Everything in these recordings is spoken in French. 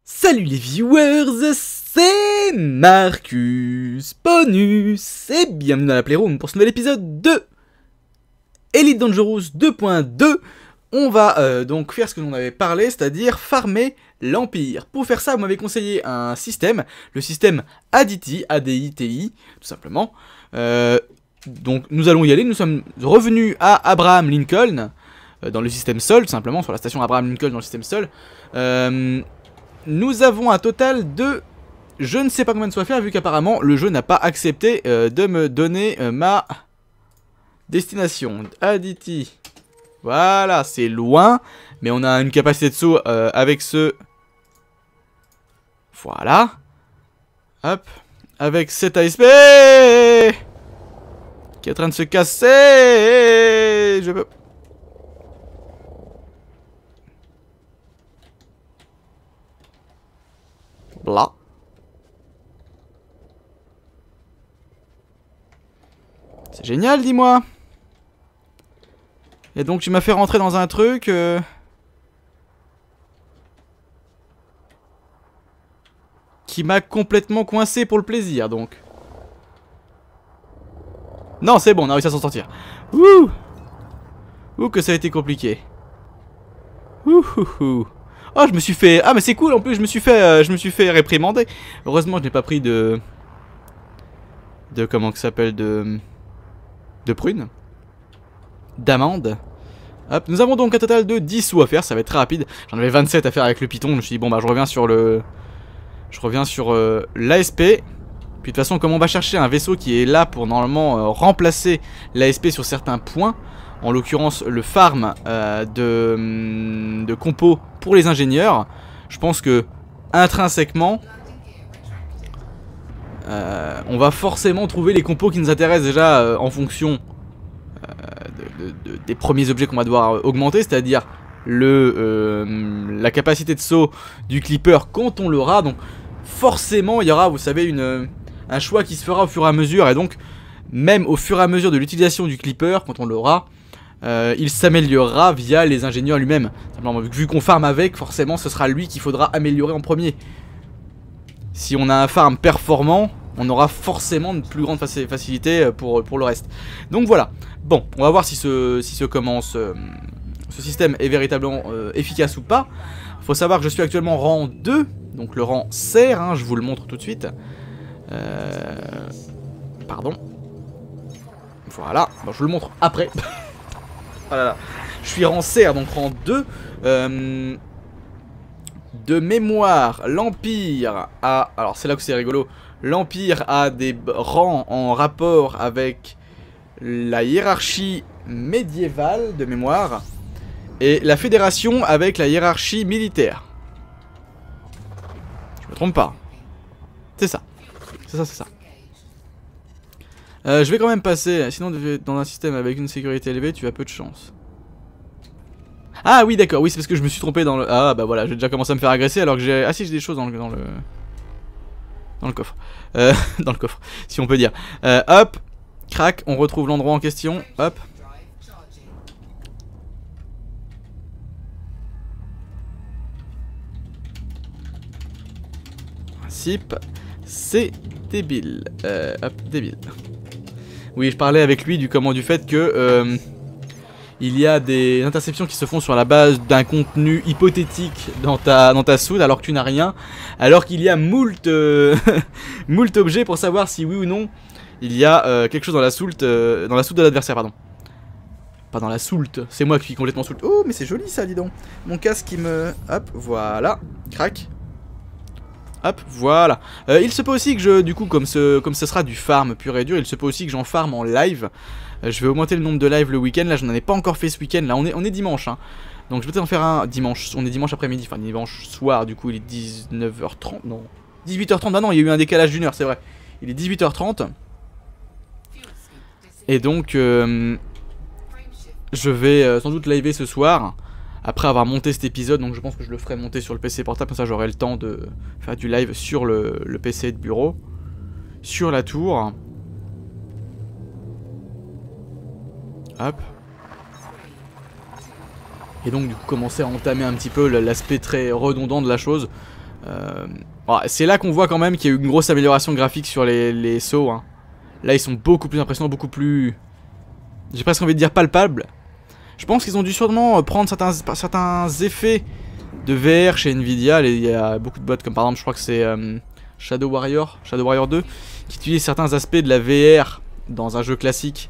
Salut les viewers, c'est Marcus Bonus et bienvenue dans la Playroom pour ce nouvel épisode de Elite Dangerous 2.2. On va donc faire ce que l'on avait parlé, c'est-à-dire farmer l'Empire. Pour faire ça, vous m'avez conseillé un système, le système ADITI, ADITI, tout simplement. Donc nous allons y aller, nous sommes revenus à Abraham Lincoln, dans le système Sol, tout simplement, sur la station Abraham Lincoln dans le système Sol. Nous avons un total de... Je ne sais pas combien de soit faire, vu qu'apparemment le jeu n'a pas accepté de me donner ma destination. Aditi. Voilà, c'est loin, mais on a une capacité de saut avec ce... Voilà. Hop. Avec cet ASP qui est en train de se casser. Je peux... Là. C'est génial, dis-moi. Et donc tu m'as fait rentrer dans un truc qui m'a complètement coincé pour le plaisir, donc. Non, c'est bon, on a réussi à s'en sortir. Ouh. Ouh, que ça a été compliqué. Ouh. Oh, je me suis fait... Ah, mais c'est cool, en plus, je me suis fait réprimander. Heureusement, je n'ai pas pris de... Comment que ça s'appelle, de prunes. D'amande. Hop, nous avons donc un total de 10 sous à faire, ça va être très rapide. J'en avais 27 à faire avec le Python, je me suis dit, bon, bah, je reviens sur l'ASP. Puis, de toute façon, comme on va chercher un vaisseau qui est là pour, normalement, remplacer l'ASP sur certains points, en l'occurrence le farm de compos pour les ingénieurs, je pense que intrinsèquement on va forcément trouver les compos qui nous intéressent déjà en fonction des premiers objets qu'on va devoir augmenter, c'est-à-dire la capacité de saut du clipper quand on l'aura. Donc forcément il y aura, vous savez, un choix qui se fera au fur et à mesure, et donc même au fur et à mesure de l'utilisation du clipper, quand on l'aura, il s'améliorera via les ingénieurs lui-même. Simplement, vu qu'on farm avec, forcément ce sera lui qu'il faudra améliorer en premier. Si on a un farm performant, on aura forcément une plus grande facilité pour le reste. Donc voilà. Bon, on va voir si ce système est véritablement efficace ou pas. Faut savoir que je suis actuellement rang 2, donc le rang serre, hein, je vous le montre tout de suite. Pardon. Voilà, bon, je vous le montre après. Voilà. Je suis rang serre, donc rang 2. De mémoire, l'Empire a... Alors c'est là que c'est rigolo. L'Empire a des rangs en rapport avec la hiérarchie médiévale de mémoire. Et la Fédération avec la hiérarchie militaire. Je me trompe pas. C'est ça. C'est ça. Je vais quand même passer, sinon dans un système avec une sécurité élevée, tu as peu de chance. Ah oui, d'accord, oui, c'est parce que je me suis trompé dans le... Ah bah voilà, j'ai déjà commencé à me faire agresser alors que j'ai... Ah si, j'ai des choses dans le coffre. Dans le coffre, si on peut dire. Hop, crac, on retrouve l'endroit en question, hop. Principe, c'est débile. Hop, débile. Oui, je parlais avec lui du fait que il y a des interceptions qui se font sur la base d'un contenu hypothétique dans ta soude alors que tu n'as rien, alors qu'il y a moult objets pour savoir si oui ou non il y a quelque chose dans la soulte de l'adversaire, pardon. Pas dans la soulte, c'est moi qui suis complètement soulte. Oh, mais c'est joli ça, dis donc. Mon casque qui me... Hop, voilà, crac. Hop, voilà. Il se peut aussi que du coup, comme ce sera du farm pur et dur, il se peut aussi que j'en farm en live. Je vais augmenter le nombre de lives le week-end. Là, je n'en ai pas encore fait ce week-end. Là, on est dimanche, hein. Donc, je vais peut-être en faire un dimanche. On est dimanche après-midi, enfin dimanche soir. Du coup, il est 19h30. Non, 18h30. Ah non, il y a eu un décalage d'une heure, c'est vrai. Il est 18h30. Et donc, je vais sans doute liver ce soir. Après avoir monté cet épisode, donc je pense que je le ferai monter sur le PC portable, comme ça j'aurai le temps de faire du live sur le PC de bureau, sur la tour. Hop. Et donc du coup commencer à entamer un petit peu l'aspect très redondant de la chose. C'est là qu'on voit quand même qu'il y a eu une grosse amélioration graphique sur les sauts. Hein. Là, ils sont beaucoup plus impressionnants, beaucoup plus... J'ai presque envie de dire palpables. Je pense qu'ils ont dû sûrement prendre certains effets de VR chez Nvidia. Il y a beaucoup de bots, comme par exemple, je crois que c'est Shadow Warrior 2, qui utilise certains aspects de la VR dans un jeu classique.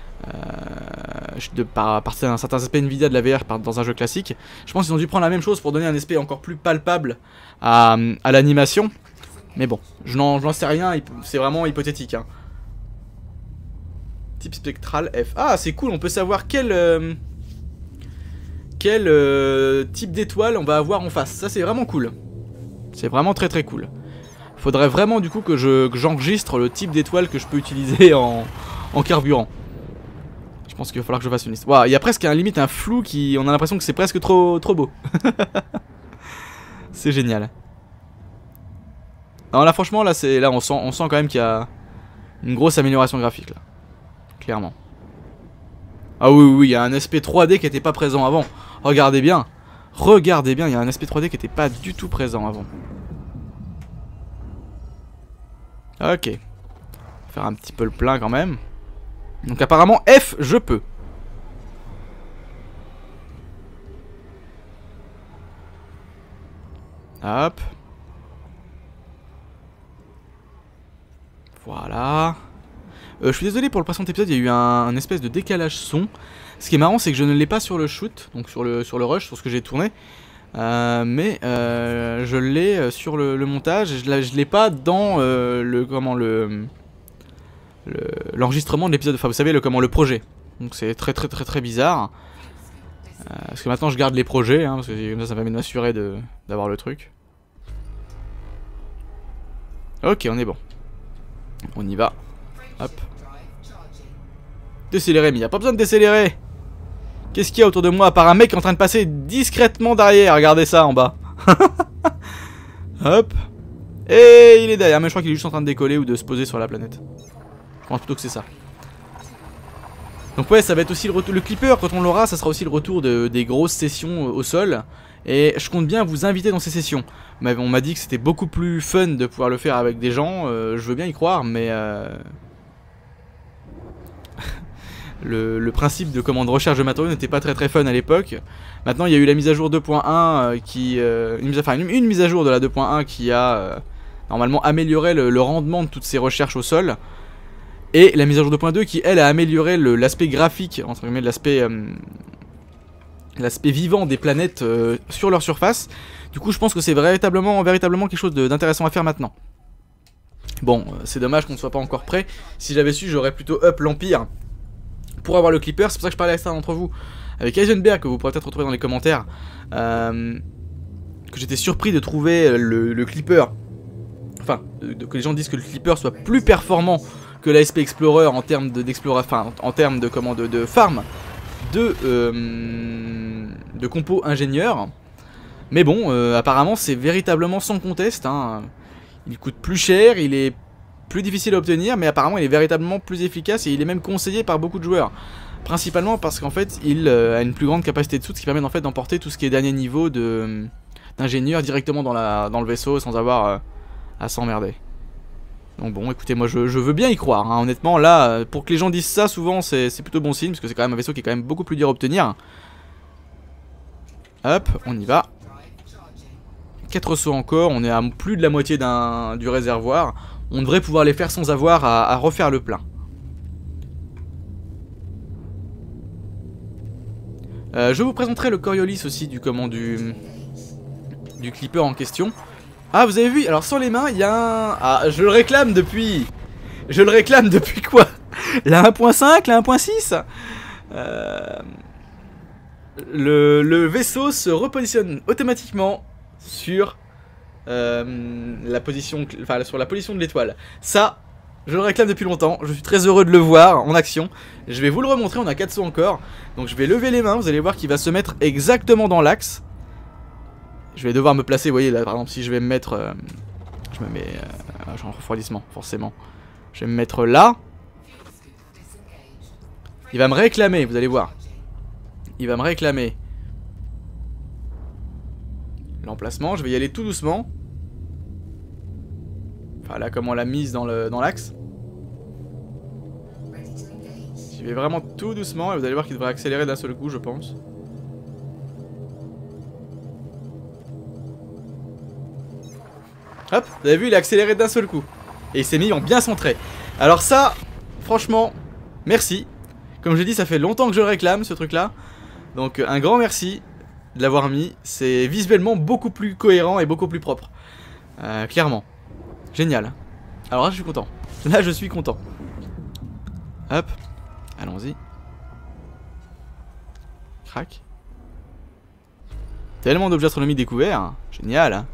Par certains aspects Nvidia de la VR dans un jeu classique. Je pense qu'ils ont dû prendre la même chose pour donner un aspect encore plus palpable à l'animation. Mais bon, je n'en sais rien, c'est vraiment hypothétique. Hein. Type spectral F. Ah, c'est cool, on peut savoir quel type d'étoile on va avoir en face. Ça, c'est vraiment cool. C'est vraiment très très cool. Faudrait vraiment du coup que j'enregistre le type d'étoile que je peux utiliser en carburant. Je pense qu'il va falloir que je fasse une liste. Waouh, il y a presque limite un flou qui... On a l'impression que c'est presque trop beau. C'est génial. Non, là franchement, là on sent quand même qu'il y a une grosse amélioration graphique là. Clairement. Ah oui, il y a un aspect 3D qui n'était pas présent avant. Regardez bien, il y a un aspect 3D qui n'était pas du tout présent avant. Ok. On va faire un petit peu le plein quand même. Donc apparemment F, je peux. Hop. Voilà. Je suis désolé pour le précédent épisode, il y a eu un espèce de décalage son. Ce qui est marrant, c'est que je ne l'ai pas sur le shoot, donc sur le rush, sur ce que j'ai tourné. Mais je l'ai sur le montage, et je l'ai pas dans l'enregistrement de l'épisode. Enfin, vous savez, le projet. Donc c'est très bizarre. Parce que maintenant je garde les projets, hein, parce que comme ça me permet de m'assurer d'avoir le truc. Ok, on est bon. On y va. Hop. Décélérer, mais il n'y a pas besoin de décélérer. Qu'est-ce qu'il y a autour de moi à part un mec qui est en train de passer discrètement derrière. Regardez ça en bas. Hop. Et il est derrière, mais je crois qu'il est juste en train de décoller ou de se poser sur la planète. Je pense plutôt que c'est ça. Donc ouais, ça va être aussi le clipper, quand on l'aura, ça sera aussi le retour des grosses sessions au sol. Et je compte bien vous inviter dans ces sessions. Mais on m'a dit que c'était beaucoup plus fun de pouvoir le faire avec des gens, je veux bien y croire, mais... le principe de commande recherche de matériaux n'était pas très fun à l'époque. Maintenant il y a eu la mise à jour 2.1 qui... une mise à jour de la 2.1 qui a normalement amélioré le rendement de toutes ces recherches au sol. Et la mise à jour 2.2 qui elle a amélioré l'aspect graphique, entre guillemets l'aspect vivant des planètes sur leur surface. Du coup je pense que c'est véritablement quelque chose d'intéressant à faire maintenant. Bon, c'est dommage qu'on ne soit pas encore prêt. Si j'avais su, j'aurais plutôt up l'Empire pour avoir le clipper. C'est pour ça que je parlais avec certains d'entre vous, avec Heisenberg, que vous pourrez peut-être retrouver dans les commentaires, que j'étais surpris de trouver le clipper, enfin, que les gens disent que le clipper soit plus performant que l'ASP Explorer en termes en termes de farm, de compos ingénieurs. Mais bon, apparemment c'est véritablement sans conteste, hein. Il coûte plus cher, il est plus difficile à obtenir, mais apparemment il est véritablement plus efficace et il est même conseillé par beaucoup de joueurs. Principalement parce qu'en fait il a une plus grande capacité de saut, ce qui permet en fait d'emporter tout ce qui est dernier niveau d'ingénieur directement dans le vaisseau sans avoir à s'emmerder. Donc bon, écoutez, moi je veux bien y croire, hein. Honnêtement là, pour que les gens disent ça souvent c'est plutôt bon signe, parce que c'est quand même un vaisseau qui est quand même beaucoup plus dur à obtenir. Hop, on y va. 4 sauts encore, on est à plus de la moitié du réservoir. On devrait pouvoir les faire sans avoir à refaire le plein. Je vous présenterai le Coriolis aussi du clipper en question. Ah, vous avez vu, alors sur les mains, il y a un... Ah, je le réclame depuis... Je le réclame depuis quoi? La 1.5, la 1.6 le vaisseau se repositionne automatiquement sur la position, sur la position de l'étoile. Ça, je le réclame depuis longtemps. Je suis très heureux de le voir en action. Je vais vous le remontrer. On a 4 sauts encore. Donc je vais lever les mains. Vous allez voir qu'il va se mettre exactement dans l'axe. Je vais devoir me placer. Vous voyez là, par exemple, si je vais me mettre, je me mets en refroidissement, forcément. Je vais me mettre là. Il va me réclamer. Vous allez voir. Il va me réclamer l'emplacement. Je vais y aller tout doucement. Enfin là comme on l'a mise dans l'axe. J'y vais vraiment tout doucement et vous allez voir qu'il devrait accélérer d'un seul coup je pense. Hop, vous avez vu il a accéléré d'un seul coup. Et il s'est mis en bien centré. Alors ça, franchement, merci. Comme j'ai dit ça fait longtemps que je réclame ce truc là. Donc un grand merci de l'avoir mis. C'est visuellement beaucoup plus cohérent et beaucoup plus propre. Clairement. Génial. Alors là je suis content. Là je suis content. Hop. Allons-y. Crac. Tellement d'objets astronomiques découverts. Génial.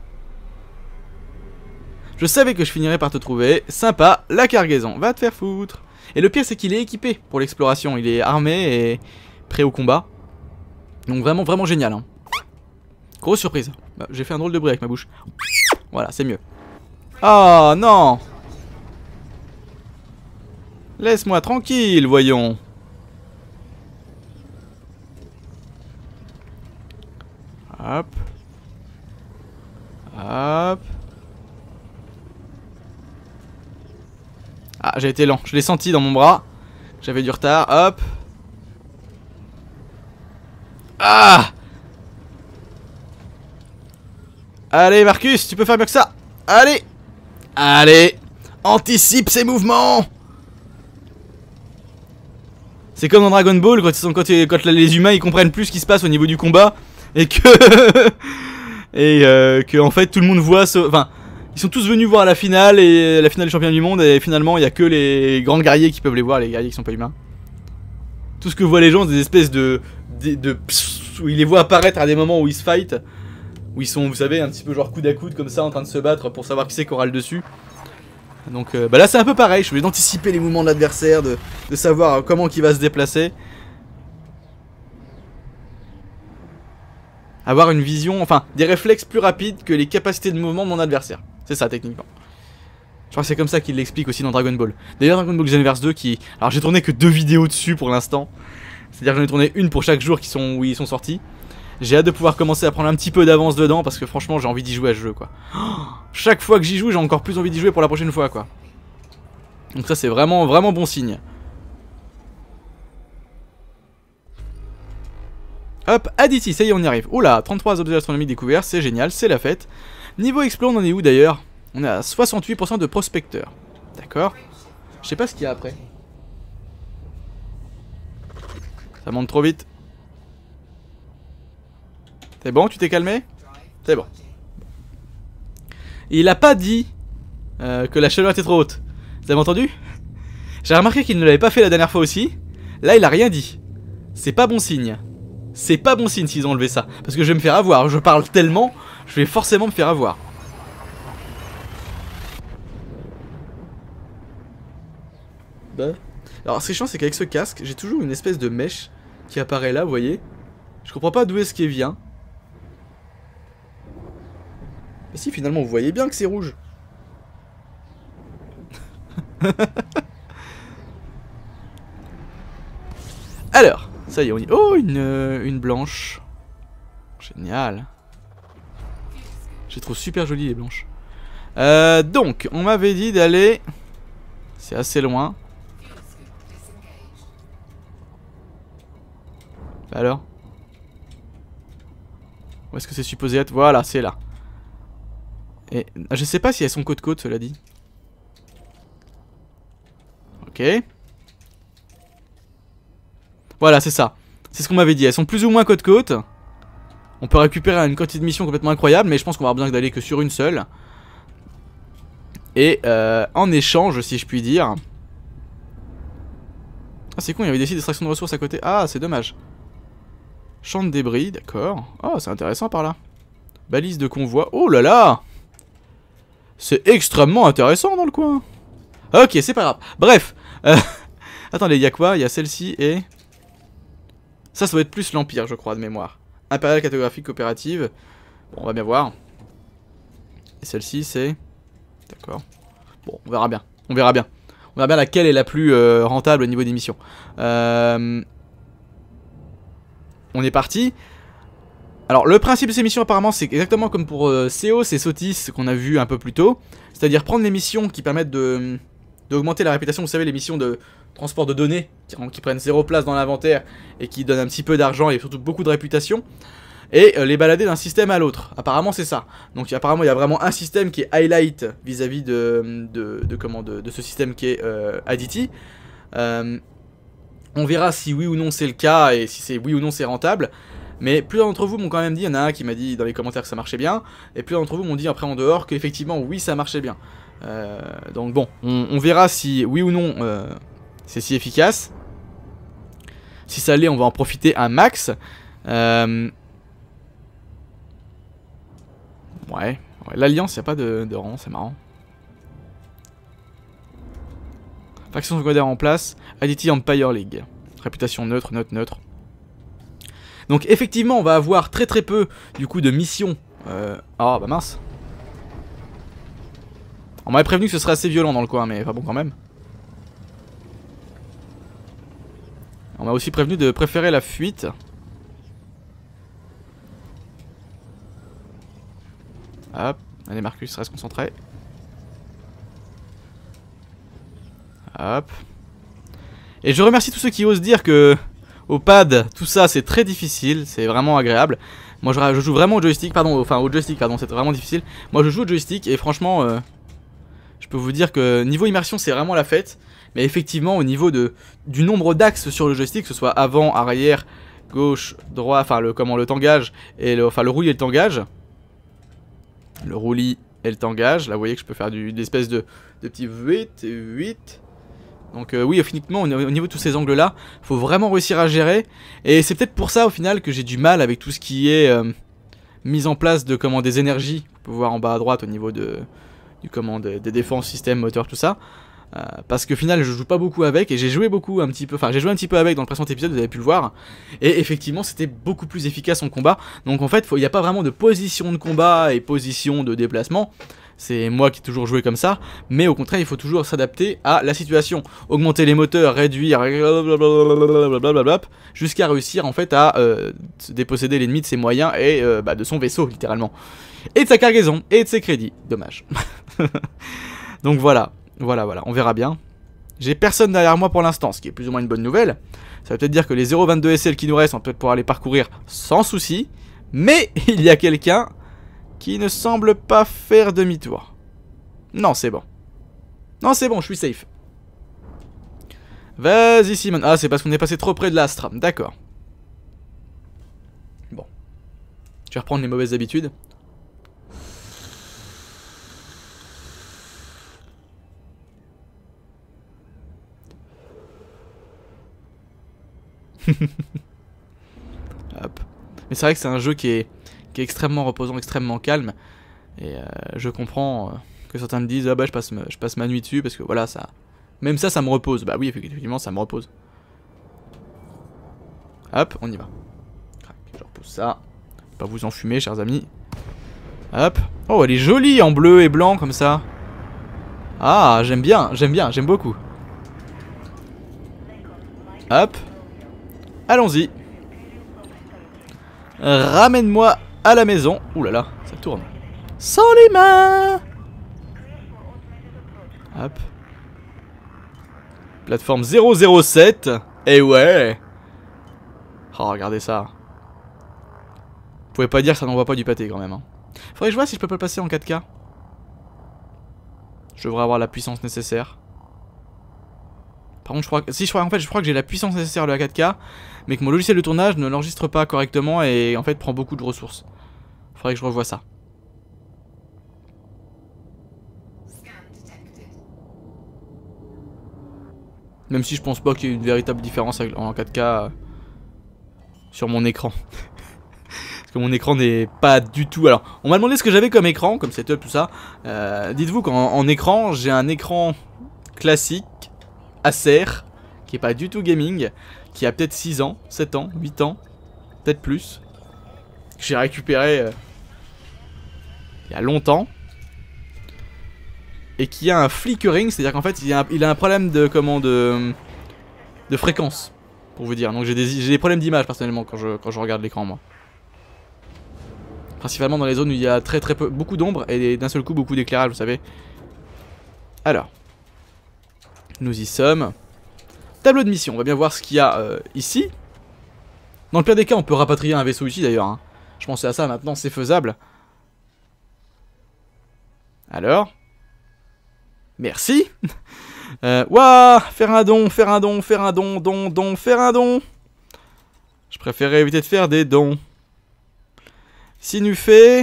Je savais que je finirais par te trouver. Sympa, la cargaison. Va te faire foutre. Et le pire c'est qu'il est équipé pour l'exploration. Il est armé et prêt au combat. Donc vraiment, vraiment génial. Hein. Grosse surprise. Bah, j'ai fait un drôle de bruit avec ma bouche. Voilà, c'est mieux. Oh non! Laisse-moi tranquille, voyons. Hop. Hop. Ah, j'ai été lent. Je l'ai senti dans mon bras. J'avais du retard. Hop. Ah! Allez, Marcus, tu peux faire mieux que ça. Allez! Allez! Anticipe ses mouvements! C'est comme dans Dragon Ball quand les humains ils comprennent plus ce qui se passe au niveau du combat et que que en fait tout le monde voit enfin ils sont tous venus voir la finale et la finale des champions du monde et finalement il y a que les grands guerriers qui peuvent les voir, les guerriers qui sont pas humains. Tout ce que voient les gens c'est des espèces où ils les voient apparaître à des moments où ils se fight, où ils sont vous savez un petit peu genre coude à coude comme ça en train de se battre pour savoir qui c'est qui aura le dessus. Donc bah là c'est un peu pareil, je voulais d'anticiper les mouvements de l'adversaire, de savoir comment il va se déplacer. Avoir une vision, enfin des réflexes plus rapides que les capacités de mouvement de mon adversaire. C'est ça techniquement. Je crois que c'est comme ça qu'il l'explique aussi dans Dragon Ball. D'ailleurs Dragon Ball Xenoverse 2 qui... Alors j'ai tourné que 2 vidéos dessus pour l'instant. C'est-à-dire que j'en ai tourné une pour chaque jour où ils sont sortis. J'ai hâte de pouvoir commencer à prendre un petit peu d'avance dedans parce que franchement j'ai envie d'y jouer à ce jeu quoi. Chaque fois que j'y joue j'ai encore plus envie d'y jouer pour la prochaine fois quoi. Donc ça c'est vraiment vraiment bon signe. Hop, Aditi, ça y est on y arrive. Oula, 33 objets astronomiques découverts, c'est génial, c'est la fête. Niveau explore on en est où d'ailleurs? On est à 68% de prospecteurs. D'accord. Je sais pas ce qu'il y a après. Ça monte trop vite. C'est bon, tu t'es calmé? C'est bon. Et il a pas dit que la chaleur était trop haute. Vous avez entendu? J'ai remarqué qu'il ne l'avait pas fait la dernière fois aussi. Là, il a rien dit. C'est pas bon signe. C'est pas bon signe s'ils ont enlevé ça. Parce que je vais me faire avoir. Je parle tellement, je vais forcément me faire avoir. Bah. Alors, ce qui est chiant, c'est qu'avec ce casque, j'ai toujours une espèce de mèche qui apparaît là, vous voyez. Je comprends pas d'où est-ce qu'il vient. Mais si, finalement, vous voyez bien que c'est rouge. Alors, ça y est, on y... Oh, une blanche. Génial. Je les trouve super jolies, les blanches. Donc, on m'avait dit d'aller... C'est assez loin. Alors? Où est-ce que c'est supposé être? Voilà, c'est là. Et je sais pas si elles sont côte-côte, cela dit. Ok. Voilà, c'est ça. C'est ce qu'on m'avait dit. Elles sont plus ou moins côte-côte. On peut récupérer une quantité de missions complètement incroyable, mais je pense qu'on va avoir besoin d'aller que sur une seule. Et en échange, si je puis dire... Ah, c'est con, il y avait des sites d'extraction de ressources à côté. Ah, c'est dommage. Champ de débris, d'accord. Oh, c'est intéressant par là. Balise de convoi. Oh là là! C'est extrêmement intéressant dans le coin. Ok, c'est pas grave. Bref. Attendez, il y a quoi? Il y a celle-ci et... Ça doit être plus l'Empire, je crois, de mémoire. Impérial cartographique coopérative. Bon, on va bien voir. Et celle-ci, c'est... D'accord. Bon, on verra bien. On verra bien. On verra bien laquelle est la plus rentable au niveau des missions. On est parti. Alors le principe de ces missions apparemment c'est exactement comme pour Seos et Sotis qu'on a vu un peu plus tôt. C'est-à-dire prendre les missions qui permettent d'augmenter la réputation, vous savez les missions de transport de données qui prennent 0 place dans l'inventaire et qui donnent un petit peu d'argent et surtout beaucoup de réputation. Et les balader d'un système à l'autre. Apparemment c'est ça. Donc apparemment il y a vraiment un système qui est highlight vis-à-vis de ce système qui est Aditi. On verra si oui ou non c'est le cas et si c'est oui ou non c'est rentable. Mais plusieurs d'entre vous m'ont quand même dit, il y en a un qui m'a dit dans les commentaires que ça marchait bien, et plusieurs d'entre vous m'ont dit après en dehors qu'effectivement oui ça marchait bien. Donc bon, on verra si oui ou non c'est si efficace. Si ça l'est, on va en profiter un max. Ouais, l'Alliance, il n'y a pas de rang, c'est marrant. Faction secondaire en place, Aditi Empire League. Réputation neutre, neutre. Donc effectivement on va avoir très peu du coup de missions. Ah bah mince. On m'avait prévenu que ce serait assez violent dans le coin mais pas bon quand même. On m'a aussi prévenu de préférer la fuite. Hop, allez Marcus reste concentré. Hop. Et je remercie tous ceux qui osent dire que au pad, tout ça c'est très difficile, c'est vraiment agréable. Moi je joue vraiment au joystick, pardon, c'est vraiment difficile. Moi je joue au joystick et franchement, je peux vous dire que niveau immersion c'est vraiment la fête. Mais effectivement au niveau du nombre d'axes sur le joystick, que ce soit avant, arrière, gauche, droit, enfin le tangage, et le roulis et le tangage. Le roulis et le tangage, là vous voyez que je peux faire une espèce de petit 8. Donc oui, effectivement, au niveau de tous ces angles-là, faut vraiment réussir à gérer. Et c'est peut-être pour ça, au final, que j'ai du mal avec tout ce qui est mise en place de des énergies. Vous pouvez voir en bas à droite au niveau des défenses, système, moteur, tout ça. Parce qu'au final, je joue pas beaucoup avec et j'ai joué beaucoup un petit peu. Enfin, j'ai joué un petit peu avec dans le précédent épisode, vous avez pu le voir. Et effectivement, c'était beaucoup plus efficace en combat. Donc en fait, il n'y a pas vraiment de position de combat et position de déplacement. C'est moi qui ai toujours joué comme ça, mais au contraire il faut toujours s'adapter à la situation. Augmenter les moteurs, réduire, jusqu'à réussir en fait à déposséder l'ennemi de ses moyens et de son vaisseau littéralement. Et de sa cargaison, et de ses crédits, dommage. Donc voilà, on verra bien. J'ai personne derrière moi pour l'instant, ce qui est plus ou moins une bonne nouvelle. Ça veut peut-être dire que les 0,22 SL qui nous restent, on va peut-être pouvoir les parcourir sans souci. Mais il y a quelqu'un qui ne semble pas faire demi-tour. Non, c'est bon. Non, c'est bon, je suis safe. Vas-y, Simon. Ah, c'est parce qu'on est passé trop près de l'astre. D'accord. Bon. Je vais reprendre les mauvaises habitudes. Hop. Mais c'est vrai que c'est un jeu qui est extrêmement reposant, extrêmement calme. Et je comprends que certains me disent ah bah je passe ma nuit dessus parce que voilà ça. Même ça me repose. Bah oui effectivement ça me repose. Hop, on y va. Je repose ça. Pas vous enfumer chers amis. Hop. Oh elle est jolie en bleu et blanc comme ça. Ah j'aime bien, j'aime beaucoup. Hop. Allons-y. Ramène-moi à la maison. Ouh là là, ça tourne. Sans les mains. Hop. Plateforme 007. Eh ouais. Oh, regardez ça. Vous pouvez pas dire que ça n'envoie pas du pâté quand même. Hein. Faudrait que je vois si je peux pas le passer en 4K. Je devrais avoir la puissance nécessaire. Par contre, je crois que j'ai la puissance nécessaire de la 4K, mais que mon logiciel de tournage ne l'enregistre pas correctement et en fait prend beaucoup de ressources. Faudrait que je revoie ça. Même si je pense pas qu'il y ait une véritable différence en 4K sur mon écran. Parce que mon écran n'est pas du tout... Alors, on m'a demandé ce que j'avais comme écran, comme setup, tout ça. Dites-vous qu'en écran, j'ai un écran classique, Acer, qui est pas du tout gaming, qui a peut-être 6 ans, 7 ans, 8 ans, peut-être plus. Que j'ai récupéré il y a longtemps. Et qui a un flickering, c'est-à-dire qu'en fait il a un problème de fréquence, pour vous dire. Donc j'ai des problèmes d'image personnellement quand je regarde l'écran moi. Principalement dans les zones où il y a très peu, beaucoup d'ombre et d'un seul coup beaucoup d'éclairage, vous savez. Alors, nous y sommes. Tableau de mission, on va bien voir ce qu'il y a ici. Dans le pire des cas, on peut rapatrier un vaisseau ici d'ailleurs. Hein. Je pensais à ça maintenant, c'est faisable. Alors, merci. Ouah, faire un don, faire un don, faire un don, don, faire un don. Je préférais éviter de faire des dons. Sinufé.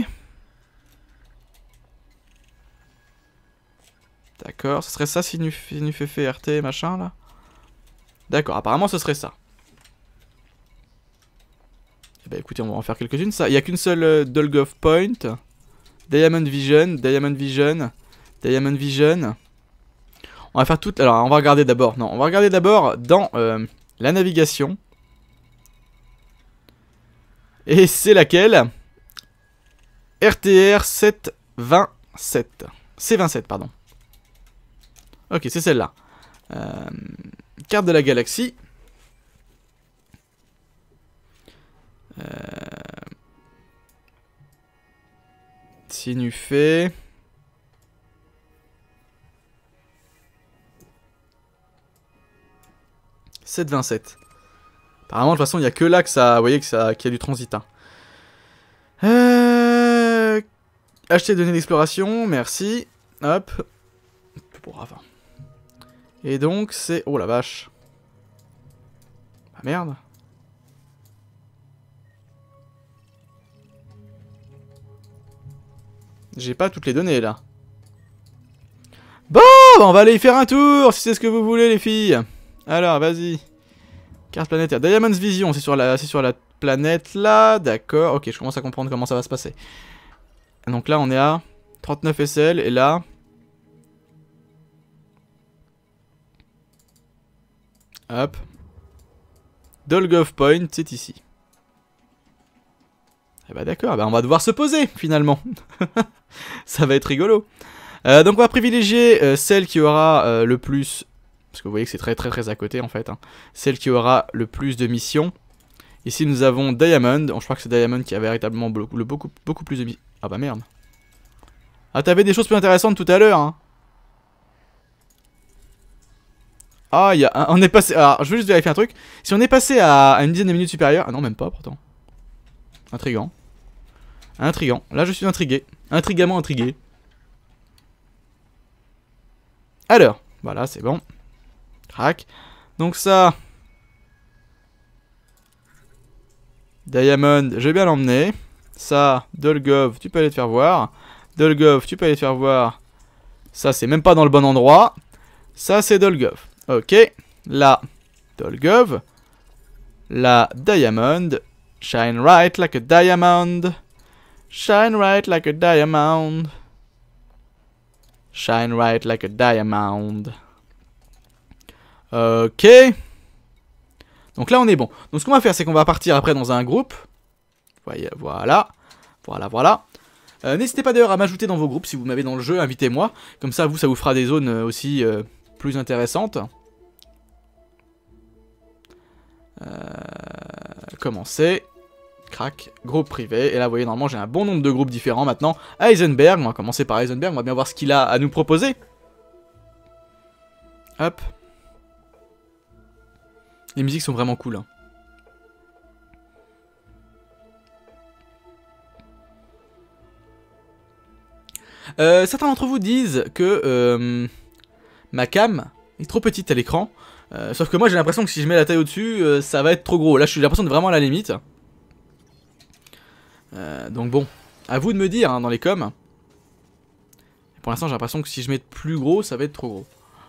D'accord, ce serait ça, Sinufé, RT, machin, là. D'accord, apparemment ce serait ça. Eh ben écoutez, on va en faire quelques-unes, ça. Il n'y a qu'une seule Dolgov Point. Diamond Vision, Diamond Vision, Diamond Vision. On va faire toutes... Alors, on va regarder d'abord... Non, on va regarder d'abord dans la navigation. Et c'est laquelle? RTR 727. C27, pardon. Ok, c'est celle-là. Carte de la galaxie. Sinufé. « 727. Apparemment, de toute façon, il n'y a que là que ça... Vous voyez que ça, qu'il y a du transit. Hein. Acheter données d'exploration, merci. Hop. Bravo. Et donc, c'est... Oh la vache. Ah merde. J'ai pas toutes les données, là. Bon, on va aller y faire un tour, si c'est ce que vous voulez, les filles. Alors, vas-y. Carte planétaire. Diamond's Vision, c'est sur la planète, là. D'accord, ok, je commence à comprendre comment ça va se passer. Donc là, on est à 39 SL, et là... Hop. Dolgov Point, c'est ici. Eh bah d'accord, bah on va devoir se poser, finalement. Ça va être rigolo. Donc on va privilégier celle qui aura le plus... Parce que vous voyez que c'est très à côté, en fait. Hein. Celle qui aura le plus de missions. Ici, nous avons Diamond. Je crois que c'est Diamond qui a véritablement beaucoup plus de missions. Ah bah merde. Ah, t'avais des choses plus intéressantes tout à l'heure, hein. Ah, il y a on est passé... Alors, je veux juste vérifier un truc. Si on est passé à une dizaine de minutes supérieure... Ah non, même pas, pourtant. Intriguant. Intriguant. Là, je suis intrigué. Intrigamment intrigué. Alors, voilà, c'est bon. Crac. Donc ça... Diamond, je vais bien l'emmener. Ça, Dolgov, tu peux aller te faire voir. Dolgov, tu peux aller te faire voir. Ça, c'est même pas dans le bon endroit. Ça, c'est Dolgov. Ok. Là, Dolgov. Là, Diamond. Shine right like a diamond. Shine right like a diamond. Shine right like a diamond. Ok. Donc là, on est bon. Donc ce qu'on va faire, c'est qu'on va partir après dans un groupe. Voyez, voilà. Voilà. N'hésitez pas d'ailleurs à m'ajouter dans vos groupes si vous m'avez dans le jeu, invitez-moi. Comme ça, ça vous fera des zones aussi plus intéressantes. Commencer. Crac. Groupe privé. Et là, vous voyez, normalement, j'ai un bon nombre de groupes différents maintenant. Heisenberg. On va commencer par Heisenberg. On va bien voir ce qu'il a à nous proposer. Hop. Les musiques sont vraiment cool. Hein. Certains d'entre vous disent que ma cam est trop petite à l'écran. Sauf que moi j'ai l'impression que si je mets la taille au-dessus, ça va être trop gros. Là j'ai l'impression de vraiment à la limite. Donc bon, à vous de me dire hein, dans les coms. Pour l'instant j'ai l'impression que si je mets plus gros, ça va être trop gros.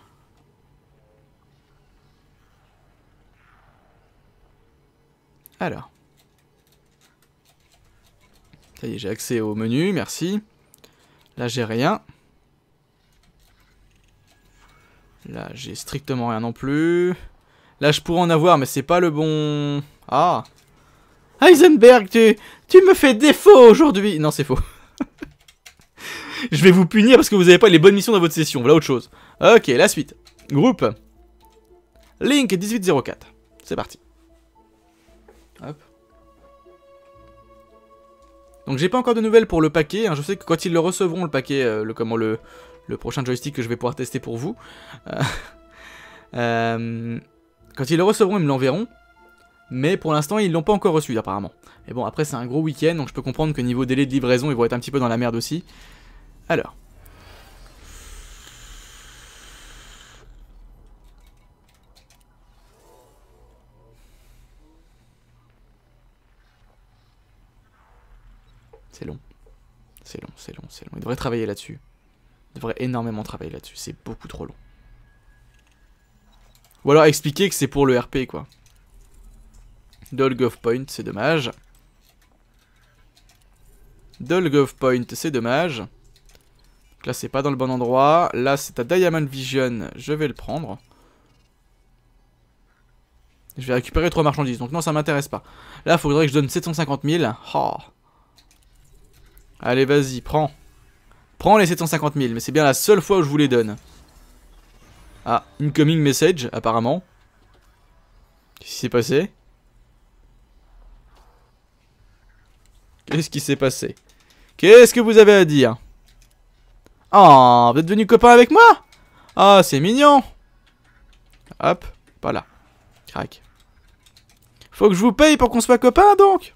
Alors. Ça y est, j'ai accès au menu, merci. Là, j'ai rien. Là, j'ai strictement rien non plus. Là, je pourrais en avoir, mais c'est pas le bon... Ah Heisenberg, tu me fais défaut aujourd'hui. Non, c'est faux. Je vais vous punir parce que vous n'avez pas les bonnes missions dans votre session. Voilà autre chose. Ok, la suite. Groupe. Link 1804. C'est parti. Hop. Donc j'ai pas encore de nouvelles pour le paquet, hein. Je sais que quand ils le recevront le paquet, le prochain joystick que je vais pouvoir tester pour vous, quand ils le recevront ils me l'enverront, mais pour l'instant ils l'ont pas encore reçu apparemment. Et bon après c'est un gros week-end donc je peux comprendre que niveau délai de livraison ils vont être un petit peu dans la merde aussi. Alors. C'est long. C'est long, c'est long, c'est long. Il devrait travailler là-dessus. Il devrait énormément travailler là-dessus. C'est beaucoup trop long. Ou alors expliquer que c'est pour le RP, quoi. Dolgov Point, c'est dommage. Dolgov Point, c'est dommage. Donc là, c'est pas dans le bon endroit. Là, c'est à Diamond Vision. Je vais le prendre. Je vais récupérer 3 marchandises. Donc non, ça m'intéresse pas. Là, il faudrait que je donne 750 000. Oh. Allez, vas-y, prends. Prends les 750 000, mais c'est bien la seule fois où je vous les donne. Ah, incoming message, apparemment. Qu'est-ce qui s'est passé? Qu'est-ce qui s'est passé? Qu'est-ce que vous avez à dire? Oh, vous êtes devenu copain avec moi? Ah, c'est mignon. Hop, pas là. Crac. Faut que je vous paye pour qu'on soit copains, donc?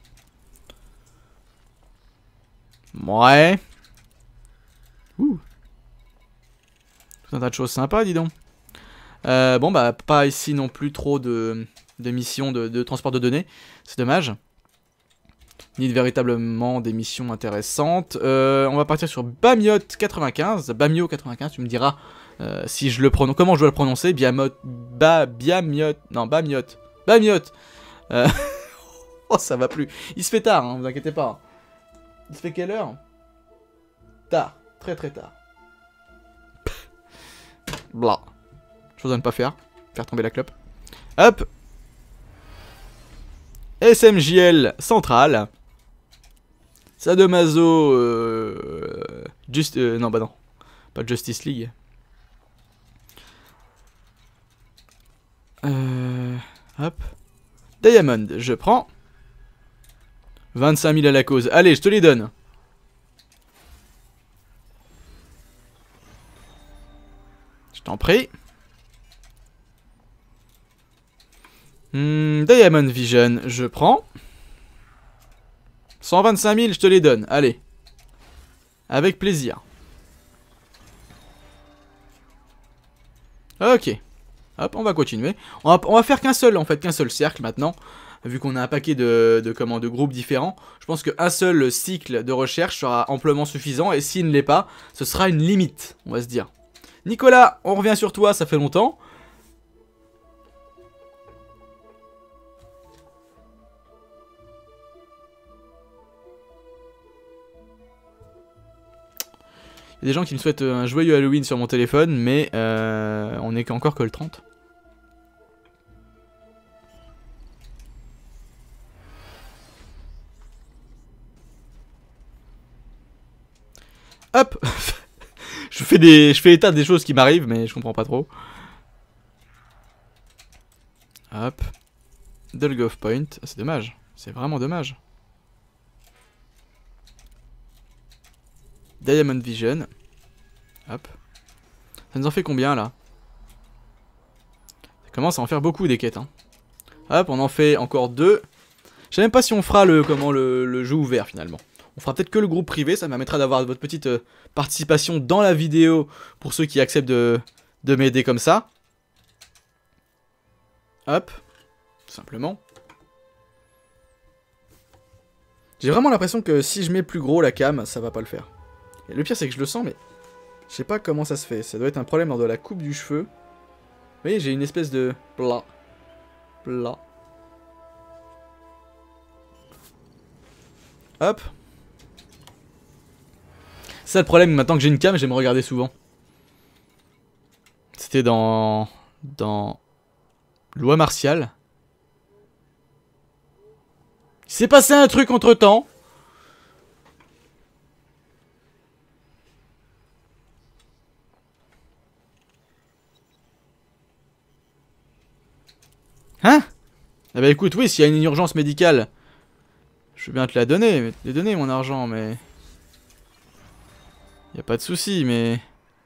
Ouais. Ouh. Tout un tas de choses sympas, dis donc. Bon, bah, pas ici non plus trop de missions de transport de données. C'est dommage. Ni de véritablement des missions intéressantes. On va partir sur Bamiot 95. Bamio 95, tu me diras si je le prononce. Comment je dois le prononcer? Biamot. Biamiot. Non, Bamiot. Bamiot. Oh, ça va plus. Il se fait tard, hein, vous inquiétez pas. Il se fait quelle heure? Tard. Très très tard. Blah. Chose à ne pas faire. Faire tomber la clope. Hop. SMJL Central. Sadomaso. Non, bah non. Pas Justice League. Hop. Diamond, je prends. 25 000 à la cause. Allez, je te les donne. Je t'en prie. Diamond Vision, je prends. 125 000, je te les donne. Allez. Avec plaisir. Ok. Hop, on va continuer. On va faire qu'un seul, en fait, qu'un seul cercle maintenant. Vu qu'on a un paquet de groupes différents. Je pense qu'un seul cycle de recherche sera amplement suffisant. Et s'il ne l'est pas, ce sera une limite, on va se dire. Nicolas, on revient sur toi, ça fait longtemps. Il y a des gens qui me souhaitent un joyeux Halloween sur mon téléphone, mais on n'est encore que le 30. Hop. je fais état des choses qui m'arrivent, mais je comprends pas trop. Hop. Dolgov Point. Ah, c'est dommage. C'est vraiment dommage. Diamond Vision. Hop. Ça nous en fait combien là? Ça commence à en faire beaucoup des quêtes. Hein. Hop, on en fait encore 2. Je sais même pas si on fera le jeu ouvert finalement. On fera peut-être que le groupe privé, ça me permettra d'avoir votre petite participation dans la vidéo pour ceux qui acceptent de m'aider comme ça. Hop, tout simplement. J'ai vraiment l'impression que si je mets plus gros la cam, ça va pas le faire. Et le pire c'est que je le sens mais je sais pas comment ça se fait. Ça doit être un problème lors de la coupe du cheveu. Vous voyez, j'ai une espèce de plat. Plat. Hop. C'est ça le problème, maintenant que j'ai une cam, j'aime me regarder souvent. C'était dans Loi martiale. Il s'est passé un truc entre temps. Hein? Eh bah écoute, oui, s'il y a une urgence médicale, Je veux bien te la donner, mon argent, mais... Y a pas de souci, mais...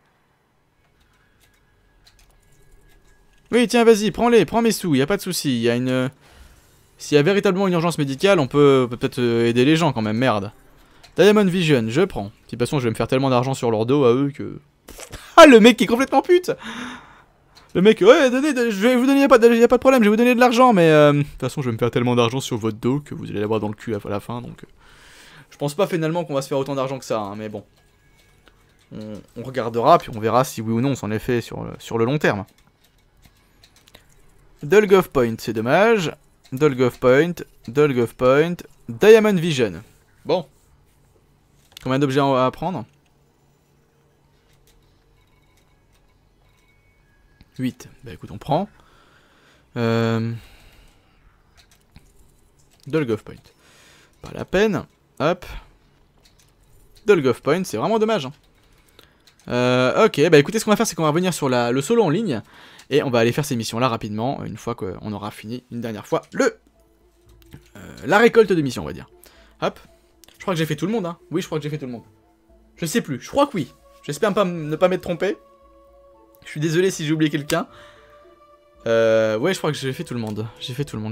Oui, tiens, vas-y, prends-les, prends mes sous, y a pas de souci. Y a une... S'il y a véritablement une urgence médicale, on peut peut-être aider les gens quand même, merde. Diamond Vision, je prends. De toute façon, je vais me faire tellement d'argent sur leur dos à eux que... Ah, le mec qui est complètement pute. Le mec, ouais, je vais vous donner, y a pas de problème, je vais vous donner de l'argent, mais... De toute façon, je vais me faire tellement d'argent sur votre dos que vous allez l'avoir dans le cul à la fin, donc... Je pense pas finalement qu'on va se faire autant d'argent que ça, hein, mais bon. On regardera, puis on verra si oui ou non on s'en est fait sur le long terme. Dulgov Point, c'est dommage. Dulgov Point, Dulgov Point, Diamond Vision. Bon. Combien d'objets à prendre? 8. Bah écoute, on prend. Dulgov Point. Pas la peine. Hop. Dulgov Point, c'est vraiment dommage. Hein. Ok, bah écoutez, ce qu'on va faire, c'est qu'on va revenir sur le solo en ligne. Et on va aller faire ces missions-là rapidement, une fois qu'on aura fini une dernière fois la récolte de missions, on va dire. Hop. Je crois que j'ai fait tout le monde, hein. Oui, je crois que j'ai fait tout le monde. Je sais plus, je crois que oui. J'espère ne pas m'être trompé. Je suis désolé si j'ai oublié quelqu'un. Ouais, je crois que j'ai fait tout le monde. J'ai fait tout le monde.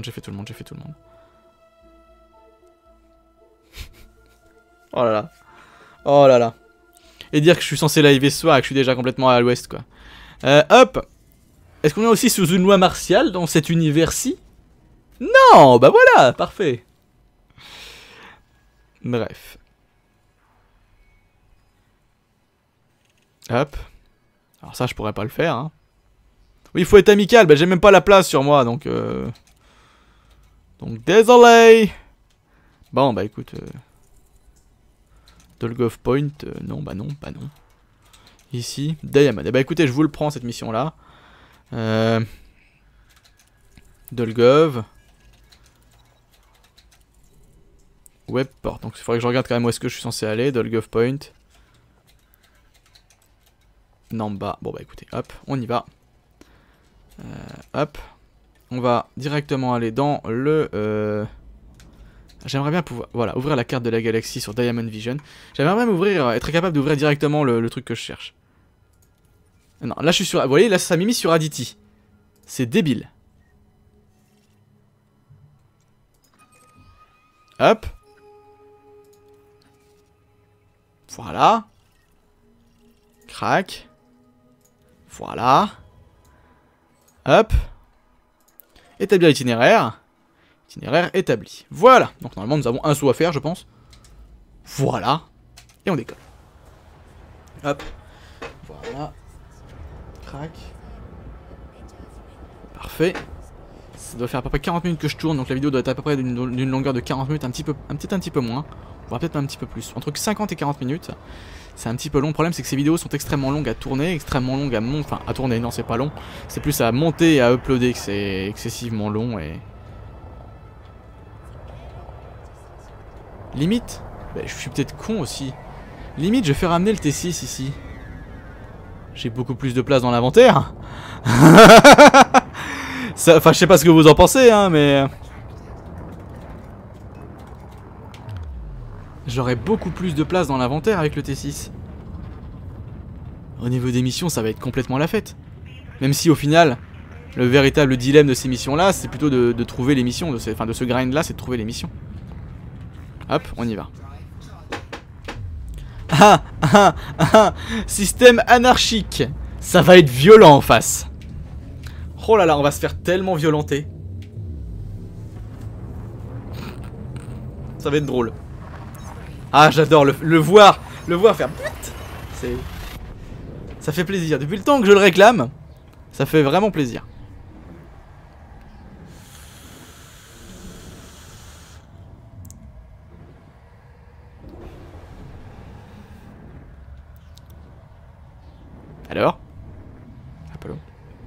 Oh là là. Oh là là. Et dire que je suis censé live ce soir et que je suis déjà complètement à l'ouest, quoi. Hop. Est-ce qu'on est aussi sous une loi martiale dans cet univers-ci? Non, bah voilà, parfait. Bref. Hop. Alors ça, je pourrais pas le faire, hein. Oui, il faut être amical, bah j'ai même pas la place sur moi, donc... Donc, désolé. Bon, bah écoute... Dulgov Point, non, bah non, pas non. Ici, Diamond. Eh bah écoutez, je vous le prends, cette mission-là. Dulgov. Webport. Donc il faudrait que je regarde quand même où est-ce que je suis censé aller. Dulgov Point. Namba. Bon bah écoutez, hop, on y va. Hop. On va directement aller dans le... J'aimerais bien pouvoir, voilà, ouvrir la carte de la galaxie sur Diamond Vision. J'aimerais même être capable d'ouvrir directement le truc que je cherche. Non, là je suis sur... Vous voyez, là ça m'a mis sur Aditi. C'est débile. Hop. Voilà. Crac. Voilà. Hop. Établir itinéraire. Itinéraire établi. Voilà. Donc normalement nous avons un saut à faire, je pense. Voilà. Et on décolle. Hop. Voilà. Crac. Parfait. Ça doit faire à peu près 40 minutes que je tourne, donc la vidéo doit être à peu près d'une longueur de 40 minutes, un petit peu moins, voire peut-être un petit peu plus. Entre 50 et 40 minutes, c'est un petit peu long. Le problème c'est que ces vidéos sont extrêmement longues à tourner, extrêmement longues à monter, enfin à tourner, non c'est pas long, c'est plus à monter et à uploader que c'est excessivement long et... Limite, bah, je suis peut-être con aussi, limite je fais ramener le T6 ici. J'ai beaucoup plus de place dans l'inventaire. Enfin, je sais pas ce que vous en pensez, hein, mais... J'aurai beaucoup plus de place dans l'inventaire avec le T6. Au niveau des missions, ça va être complètement la fête. Même si, au final, le véritable dilemme de ces missions-là, c'est plutôt de trouver les missions. De ce grind-là, c'est de trouver les missions. Hop, on y va. Ah, ah, ah, système anarchique. Ça va être violent en face. Oh là là, on va se faire tellement violenter. Ça va être drôle. Ah, j'adore le voir faire... Ça fait plaisir. Depuis le temps que je le réclame, ça fait vraiment plaisir. Alors Apollo.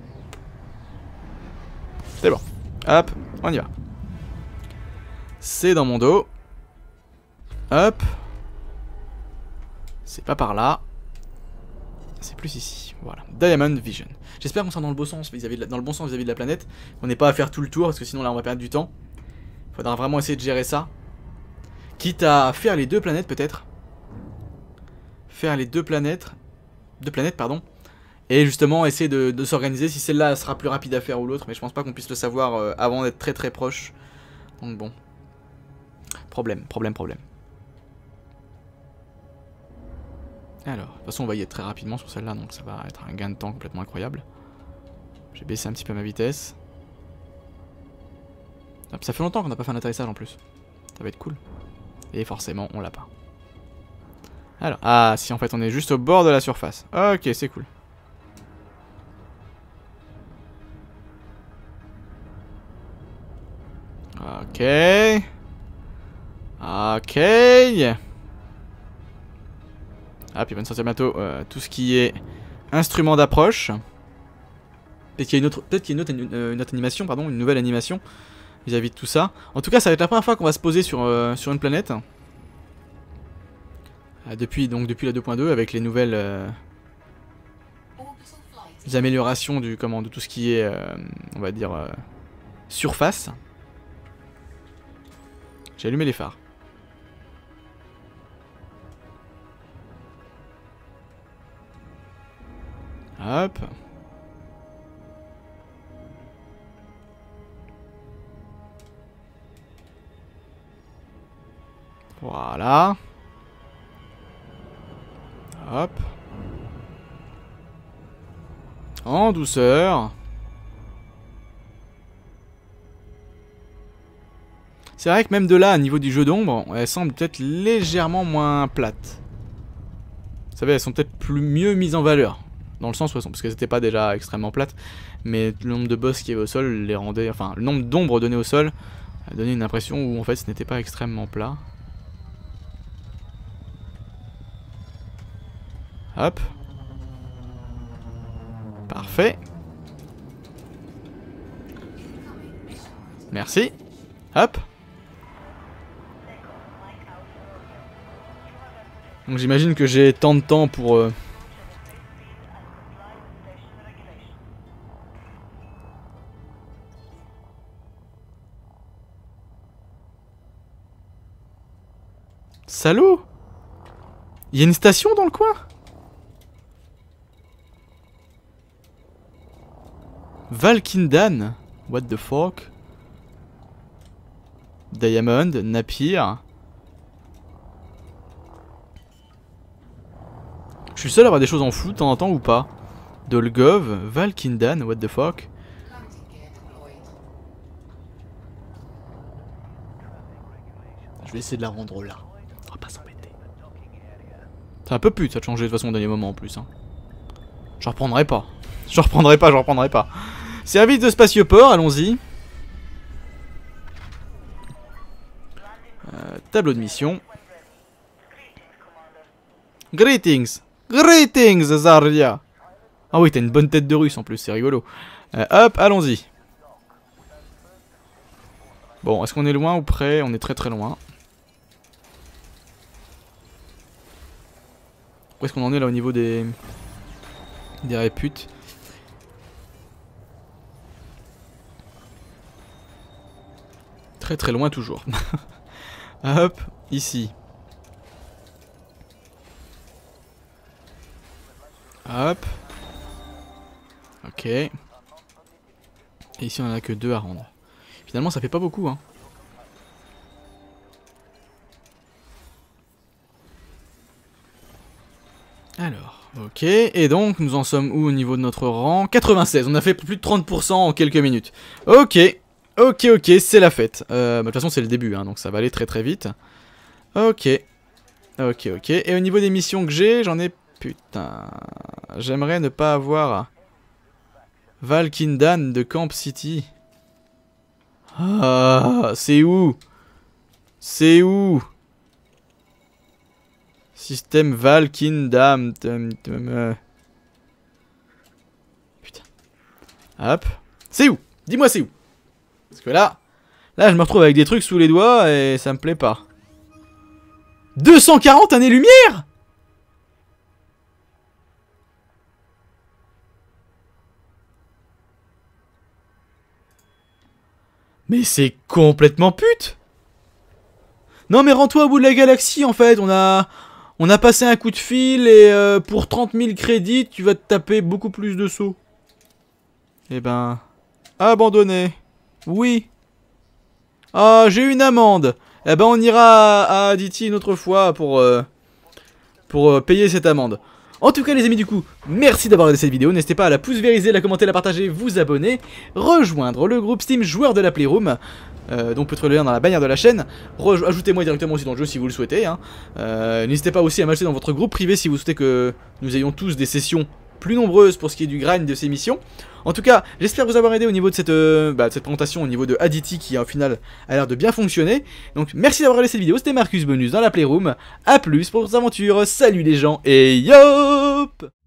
C'est bon. Hop, on y va. C'est dans mon dos. Hop. C'est pas par là. C'est plus ici. Voilà. Diamond Vision. J'espère qu'on sera dans le bon sens vis-à-vis de la planète. On n'est pas à faire tout le tour parce que sinon là on va perdre du temps. Faudra vraiment essayer de gérer ça. Quitte à faire les deux planètes peut-être. Faire les deux planètes. Deux planètes, pardon. Et justement essayer de s'organiser si celle-là sera plus rapide à faire ou l'autre. Mais je pense pas qu'on puisse le savoir avant d'être très très proche. Donc bon. Problème. Alors, de toute façon on va y être très rapidement sur celle-là. Donc ça va être un gain de temps complètement incroyable. J'ai baissé un petit peu ma vitesse. Hop, ça fait longtemps qu'on n'a pas fait un atterrissage en plus. Ça va être cool. Et forcément on l'a pas. Alors, ah si en fait on est juste au bord de la surface. Ok, c'est cool. Ok. Ok. Hop, il va nous sortir bientôt tout ce qui est instrument d'approche. Peut-être qu'il y a une autre animation, pardon, une nouvelle animation vis-à-vis de tout ça. En tout cas, ça va être la première fois qu'on va se poser sur une planète. Depuis la 2.2 avec les nouvelles améliorations de tout ce qui est, on va dire, surface. J'ai allumé les phares. Hop. Voilà. Hop. En douceur. C'est vrai que même de là, au niveau du jeu d'ombre, elle semble peut-être légèrement moins plate. Vous savez, elles sont peut-être mieux mises en valeur. Dans le sens où elles sont, parce qu'elles n'étaient pas déjà extrêmement plates. Mais le nombre de boss qui y avait au sol les rendait... Enfin, le nombre d'ombres données au sol a donné une impression où en fait ce n'était pas extrêmement plat. Hop. Parfait. Merci. Hop. Donc j'imagine que j'ai tant de temps pour... Salaud! Il y a une station dans le coin? Valkindan? What the fuck? Diamond, Napier. Je suis seul à avoir des choses en flou de temps en temps ou pas? Dolgov, Valkindan, what the fuck? Je vais essayer de la rendre là. On va pas s'embêter. C'est un peu pute ça de changer de façon au dernier moment en plus. Hein. Je reprendrai pas. Je reprendrai pas. Service de spatioport, allons-y. Tableau de mission. Greetings. Greetings, Zarya. Ah oui, t'as une bonne tête de russe en plus, c'est rigolo. Hop, allons-y. Bon, est-ce qu'on est loin ou près? On est très très loin. Où est-ce qu'on en est là au niveau des réputes? Très très loin toujours. Hop, ici. Hop. Ok. Et ici on en a que 2 à rendre. Finalement ça fait pas beaucoup hein. Alors, ok. Et donc nous en sommes où au niveau de notre rang? 96, on a fait plus de 30% en quelques minutes. Ok. Ok, c'est la fête. De toute façon c'est le début hein, donc ça va aller très très vite. Ok. Et au niveau des missions que j'ai, j'en ai... Putain... J'aimerais ne pas avoir... Valkindan de Camp City. Ah, c'est où? C'est où? Système Valkindan. Putain. Hop. C'est où? Dis-moi c'est où? Parce que là je me retrouve avec des trucs sous les doigts et ça me plaît pas. 240 années-lumière? Mais c'est complètement pute! Non mais rends-toi au bout de la galaxie en fait, on a passé un coup de fil et pour 30 000 crédits, tu vas te taper beaucoup plus de sauts. Eh ben... Abandonné. Oui. Ah, j'ai une amende. Eh ben on ira à Aditi une autre fois pour payer cette amende. En tout cas les amis, du coup, merci d'avoir regardé cette vidéo. N'hésitez pas à la pouce vériser, la commenter, la partager, vous abonner, rejoindre le groupe Steam joueur de la Playroom. Donc peut-être le lien dans la bannière de la chaîne. Ajoutez-moi directement aussi dans le jeu si vous le souhaitez. Hein. N'hésitez pas aussi à m'ajouter dans votre groupe privé si vous souhaitez que nous ayons tous des sessions plus nombreuses pour ce qui est du grind de ces missions. En tout cas, j'espère vous avoir aidé au niveau de cette présentation, au niveau de Aditi qui au final a l'air de bien fonctionner. Donc merci d'avoir regardé cette vidéo, c'était Marcus Bonus dans la Playroom. A plus pour vos aventures, salut les gens et yop!